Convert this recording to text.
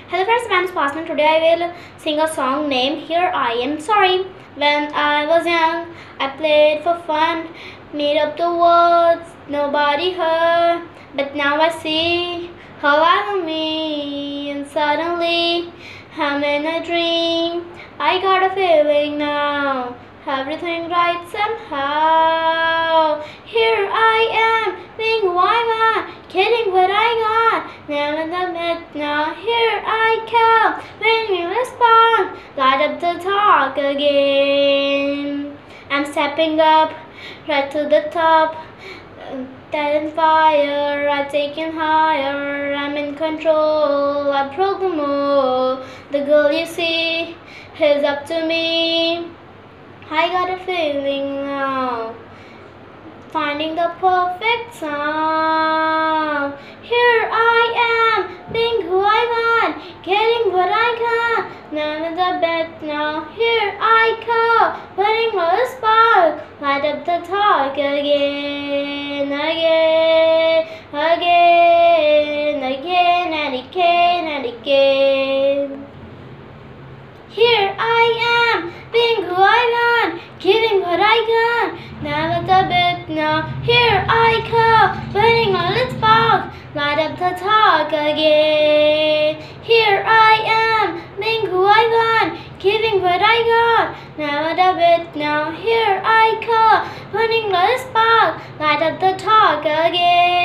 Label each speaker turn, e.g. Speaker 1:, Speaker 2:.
Speaker 1: Hello friends, my name is Pasman. Today I will sing a song named Here I Am Sorry. When I was young, I played for fun, made up the words nobody heard. But now I see how I know me, and suddenly I'm in a dream. I got a feeling now, everything right somehow. Here I am, being who I'm at, getting what I got. Now in the mid, now here I come. When you respond, light up the talk again. I'm stepping up, right to the top. Talent fire, I'm taking higher. I'm in control, I broke the mold. The girl you see is up to me. I got a feeling now, finding the perfect sound. Here I am, being who I want, getting what I got. None of the bed now, here I come, putting all the spark, light up the talk again, again, again, again, and again, and again. Here I am, being who I want, giving what I got. Never the bit now, here I come, burning all its spark, light up the talk again. Here I am, being who I want, giving what I got. Never the bit now, here I come, burning all its spark, light up the talk again.